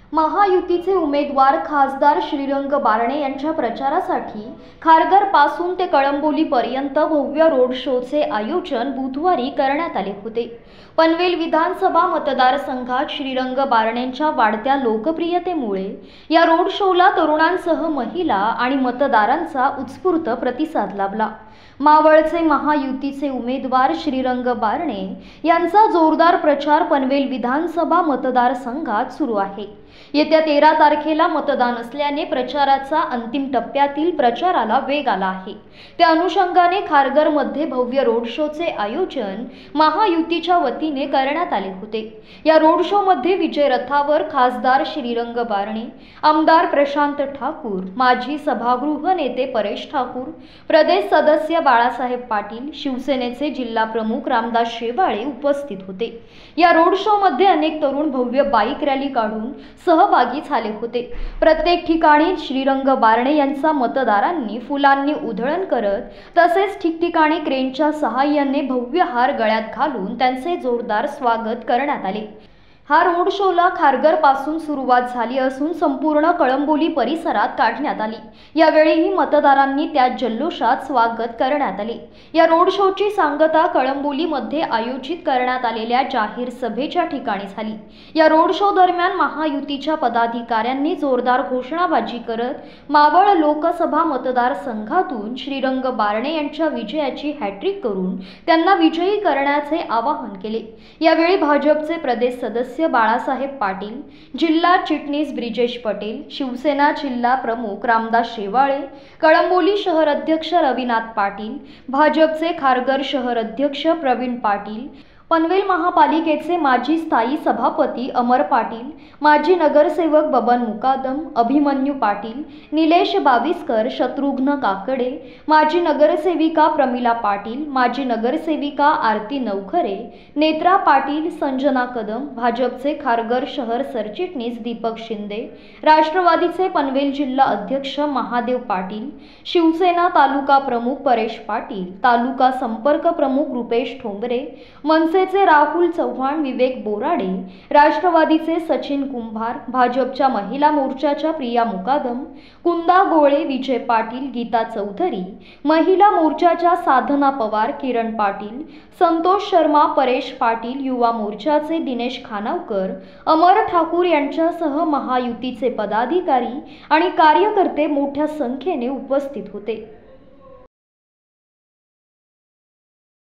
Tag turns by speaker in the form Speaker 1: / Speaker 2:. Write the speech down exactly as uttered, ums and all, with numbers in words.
Speaker 1: महायुतीचे उमेदवार खासदार श्रीरंग बारणे यांच्या प्रचारासाठी खारघर पासून ते कळंबोलीपर्यंत भव्य रोड शोचे आयोजन बुधवारी करण्यात आले होते। पनवेल विधानसभा मतदारसंघात श्रीरंग बारणेंच्या वाढत्या लोकप्रियतेमुळे या रोड शोला तरुणांसह महिला आणि मतदारांचा उत्स्फूर्त प्रतिसाद लाभला। मावळचे महायुतीचे उमेदवार श्रीरंग बारणे यांचा जोरदार प्रचार पनवेल विधानसभा मतदारसंघात सुरू आहे। येत्या तेरा तारखेला मतदान असल्याने प्रचाराचा अंतिम टप्प्यातील प्रचाराला वेग आला आहे। त्या अनुषंगाने खारघरमध्ये भव्य रोड शोचे आयोजन महायुतीच्या वतीने करण्यात आले होते। या रोड शो मध्ये विजय रथावर खासदार श्रीरंग बारणे, आमदार प्रशांत ठाकूर, माजी सभागृह नेते परेश ठाकूर, प्रदेश सदस्य बाळासाहेब पाटील, शिवसेनेचे जिल्हा प्रमुख रामदास शेवाळे उपस्थित होते। या रोड शो मध्ये अनेक तरुण भव्य बाईक रॅली काढून सहभागी झाले होते। प्रत्येक ठिकाणी श्रीरंग बारणे यांचा मतदारांनी फुलांनी उधळण करत तसेच ठिकठिकाणी क्रेनच्या सहाय्याने भव्य हार गळ्यात घालून त्यांचे जोरदार स्वागत करण्यात आले। हा रोड शोला खारघर पासून सुरुवात झाली असून संपूर्ण कळंबोली परिसरात काढण्यात आली। यावेळीही मतदारांनी त्या जल्लोषात स्वागत करण्यात आले। या रोड शोची सांगता कळंबोलीमध्ये आयोजित करण्यात आलेल्या जाहीर सभेच्या ठिकाणी झाली। या रोड शो दरम्यान महायुतीच्या पदाधिकाऱ्यांनी जोरदार घोषणाबाजी करत मावळ लोकसभा मतदारसंघातून श्रीरंग बारणे यांच्या विजयाची हॅट्रिक करून त्यांना विजयी करण्याचे आवाहन केले। यावेळी भाजपचे प्रदेश सदस्य बाळासाहेब पाटील, जिल्हा चिटणीस ब्रिजेश पटेल, शिवसेना जिल्हा प्रमुख रामदास शेवाळे, कळंबोली शहर अध्यक्ष रविनाथ पाटील, भाजपचे खारघर शहर अध्यक्ष प्रवीण पाटील, पनवेल महापालिकेचे माजी स्थायी सभापती अमर पाटील, माजी नगरसेवक बबन मुकादम, अभिमन्यू पाटील, निलेश बाविस्कर, शत्रुघ्न काकडे, माजी नगरसेविका प्रमिला पाटील, माजी नगरसेविका आरती नवखरे, नेत्रा पाटील, संजना कदम, भाजपचे खारघर शहर सरचिटणीस दीपक शिंदे, राष्ट्रवादीचे पनवेल जिल्हा अध्यक्ष महादेव पाटील, शिवसेना तालुका प्रमुख परेश पाटील, तालुका संपर्क प्रमुख रुपेश ठोंबरे, मनसेचे राहुल चव्हाण, विवेक बोराडे, राष्ट्रवादीचे सचिन कुंभार, भाजपच्या महिला मोर्चाच्या प्रिया मुकादम, कुंदा गोळे, विजय पाटील, गीता चौधरी, महिला मोर्चाच्या साधना पवार, किरण पाटील, संतोष शर्मा, परेश पाटील, युवा मोर्चाचे दिनेश खानावकर, अमर ठाकूर यांच्यासह महायुतीचे पदाधिकारी आणि कार्यकर्ते मोठ्या संख्येने उपस्थित होते।